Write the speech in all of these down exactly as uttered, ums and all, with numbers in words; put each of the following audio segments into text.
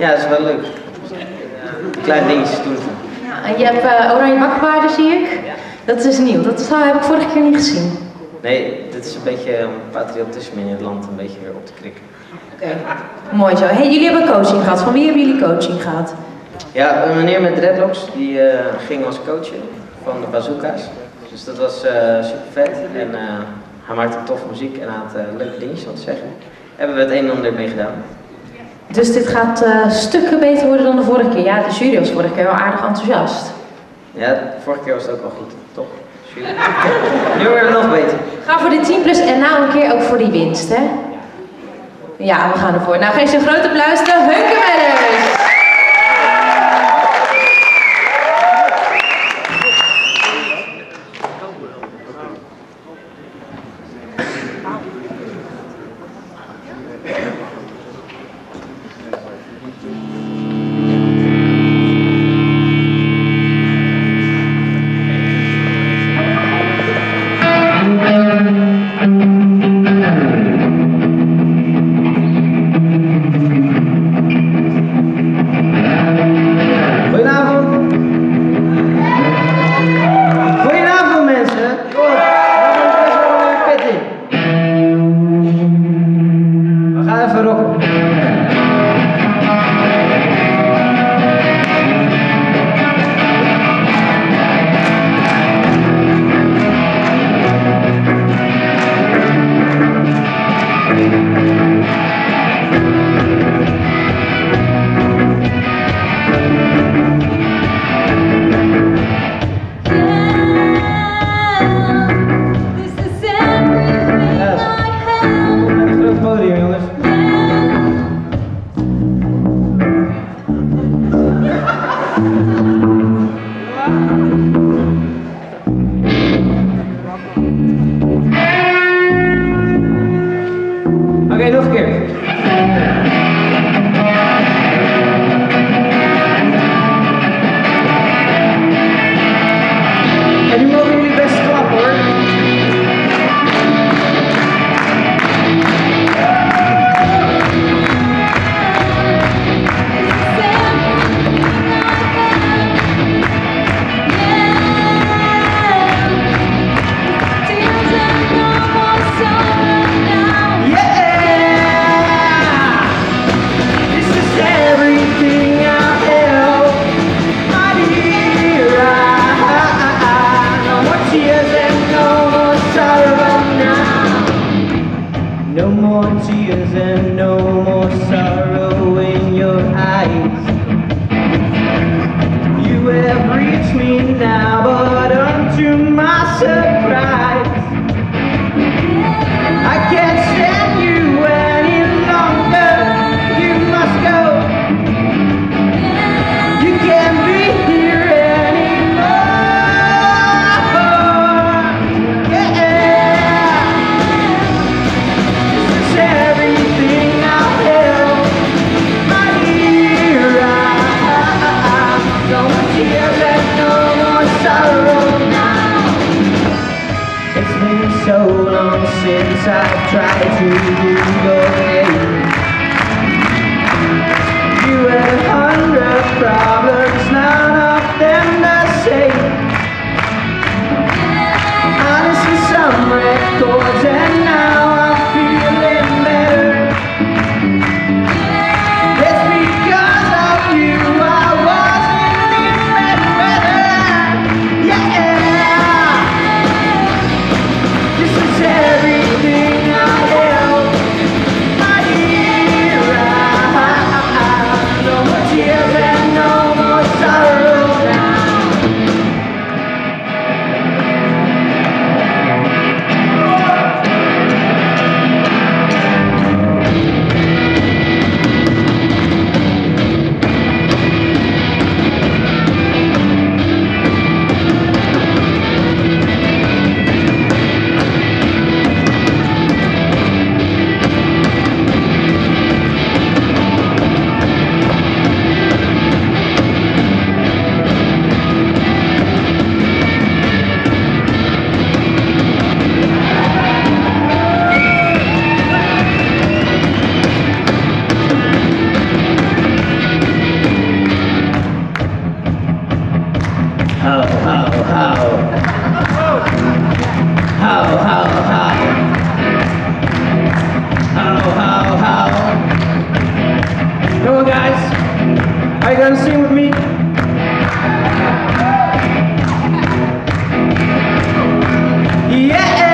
Ja, dat is wel leuk. Klein dingetje doen. Ja, en je hebt uh, oranje bakkenbaarden, zie ik. Dat is nieuw, dat heb ik vorige keer niet gezien. Nee, dit is een beetje om patriotisme in het land een beetje weer op te krikken. Oké, okay. Mooi zo. Hey, jullie hebben coaching gehad. Van wie hebben jullie coaching gehad? Ja, een meneer met dreadlocks, die uh, ging als coach van de Bazooka's. Dus dat was uh, super vet en uh, hij maakte toffe muziek en hij had uh, leuke dingetjes om te zeggen. Hebben we het een en ander mee gedaan. Dus dit gaat uh, stukken beter worden dan de vorige keer. Ja, de jury was vorige keer wel aardig enthousiast. Ja, de vorige keer was het ook wel goed, toch? Nu worden we nog beter. Ga voor de tien plus en nou een keer ook voor die winst, hè? Ja, we gaan ervoor. Nou, geef ze een groot applaus, de Hunkewedders! Come on, guys. Are you gonna sing with me? Yeah!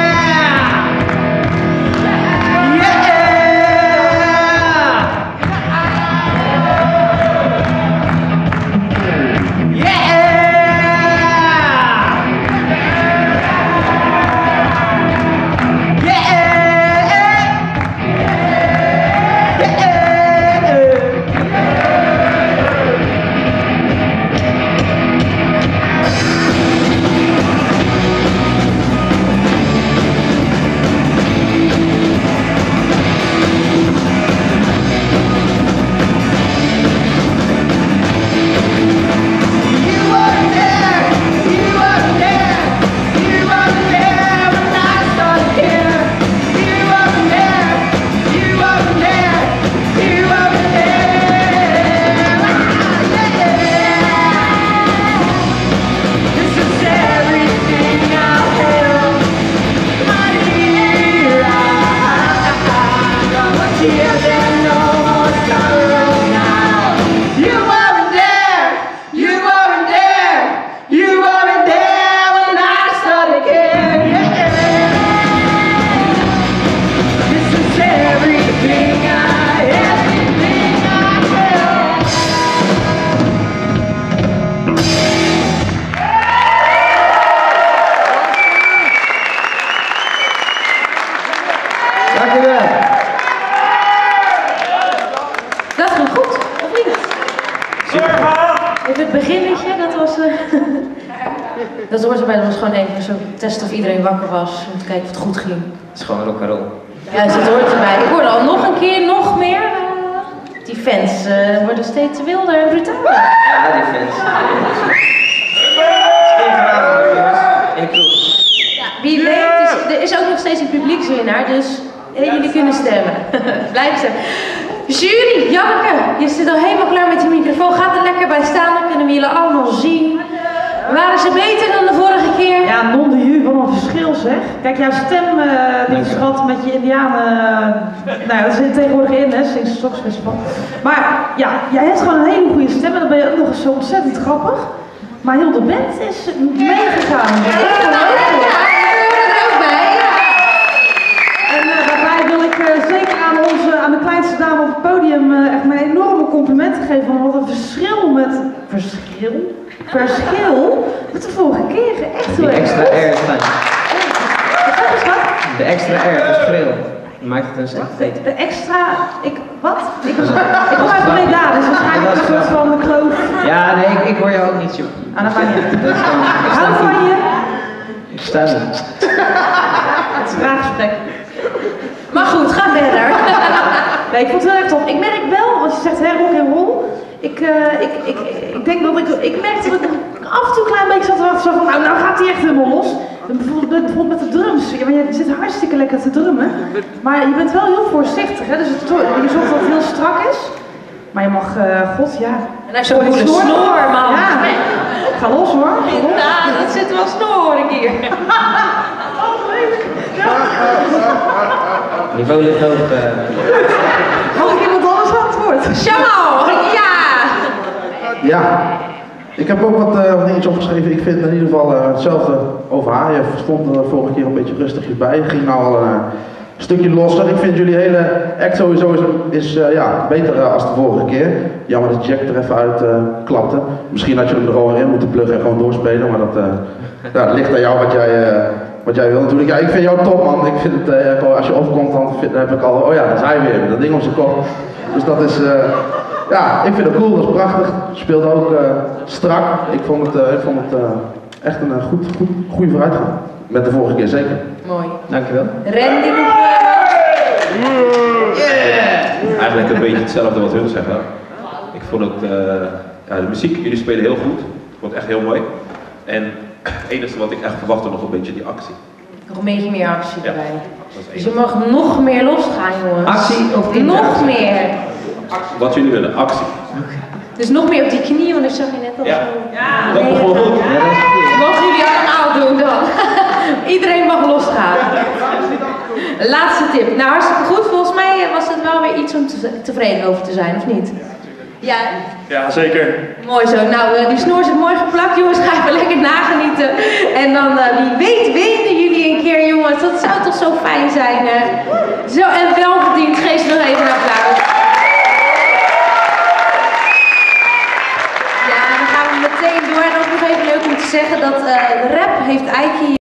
Dat ging goed, of niet? Even het beginnetje, dat was... Uh... dat hoort erbij, dat was gewoon even zo testen of iedereen wakker was. Om te kijken of het goed ging. Het is gewoon rock'n'roll. Ja, dus dat hoort erbij. Ik hoorde al nog een keer, nog meer. Uh... Die fans uh, worden steeds wilder en brutaler. Ja, die fans. Geen vanavond, jongens. In de kroeg. Ja, wie weet, is, er is ook nog steeds een publiekswinnaar, dus hey, jullie kunnen stemmen. Blijf stemmen. Jury, Janneke, je zit al helemaal klaar met je microfoon. Gaat er lekker bij staan, dan kunnen we jullie allemaal zien. Waren ze beter dan de vorige keer? Ja, non de ju, wat een verschil zeg. Kijk, jouw stem, uh, die verschat met je Indianen. Uh, nou ja, dat zit tegenwoordig in, hè, sinds het Songfestival. Maar ja, jij hebt gewoon een hele goede stem en dan ben je ook nog eens zo ontzettend grappig. Maar heel de band is meegegaan. Ja, er ook bij. En uh, daarbij wil ik uh, zeker aan, onze, aan de kleinste dame op het podium uh, echt mijn enorme complimenten geven. Want wat een verschil met... Verschil? Verschil met de vorige keer. Echt Die extra air is fijn. Wat is dat? De extra air, de schreeuw. Maakt het een stuk beter. De extra... Ik... Wat? Ik, ik kom uit Breda, dus waarschijnlijk een soort van de kloof. Ja, nee, ik, ik hoor jou ook niet zo. Ah, dat maakt niet uit. Dat is gewoon... Ik sta Hou van niet. je. Ik sta niet. Het is een raar gesprek. Maar goed, ga verder. Nee, ik vond het heel erg tof. Ik merk wel, als je zegt hè, rock en roll. Ik, uh, ik, ik, ik denk dat ik, ik merkte dat ik af en toe een klein beetje zat te wachten, zo van, nou, nou gaat hij echt helemaal los. Bijvoorbeeld, bijvoorbeeld met de drums. Ja, maar je zit hartstikke lekker te drummen. Maar je bent wel heel voorzichtig, hè? Dus het, je zorgt dat het heel strak is. Maar je mag, uh, god ja. En hij is zo'n goede snor, man. Ja, ga los hoor. Ga los. Ja, dat zit wel snor een keer. Niveau ligt hoog. Uh... Mag ik iemand anders antwoord? Jamal, ja! Ja, ik heb ook wat, uh, wat dingetjes opgeschreven. Ik vind in ieder geval uh, hetzelfde over haar. Je stond er vorige keer een beetje rustigjes bij. Ging nou al uh, een stukje losser. Ik vind jullie hele act sowieso is, is uh, ja, beter uh, als de vorige keer. Jammer dat Jack er even uit uh, klapte. Misschien had je hem er gewoon in moeten pluggen en gewoon doorspelen. Maar dat, uh, ja, dat ligt aan jou wat jij, uh, wat jij wil natuurlijk. Ja, ik vind jou top man. Ik vind het, uh, als je opkomt dan, vind, dan heb ik al, oh ja, dat is hij weer. Met dat ding op zijn kop. Dus dat is... Uh, Ja, ik vind het cool, dat is prachtig. Speelde ook uh, strak. Ik vond het, uh, ik vond het uh, echt een uh, goed, goed, goede vooruitgang. Met de vorige keer zeker. Mooi. Dankjewel. Randy nog Yeah! Eigenlijk een beetje hetzelfde wat hun zeggen. Ik vond het, uh, ja, de muziek, jullie spelen heel goed. Ik vond het echt heel mooi. En het enige wat ik echt verwachtte nog een beetje die actie. nog een beetje meer actie Ja, erbij. dat is Dus één. je mag nog meer losgaan, jongens. Actie of Nog interactie? meer. Wat jullie willen, actie. Dus nog meer op die knieën, want dat zag je net al Ja. zo. Dat nee, begon goed. Ja, dat is goed. mogen jullie allemaal doen dan. Iedereen mag losgaan. Laatste tip. Nou, hartstikke goed. Volgens mij was het wel weer iets om te, tevreden over te zijn, of niet? Ja, Ja, zeker. mooi zo. Nou, uh, die snoer zit mooi geplakt, jongens. Ga even lekker nagenieten. En dan, uh, wie weet, winnen jullie een keer, jongens. Dat zou toch zo fijn zijn, hè? Zo, en wel verdiend. Geef ze nog even een applaus. Ja, dan gaan we meteen door. En ook nog even leuk om te zeggen dat uh, rap heeft Eike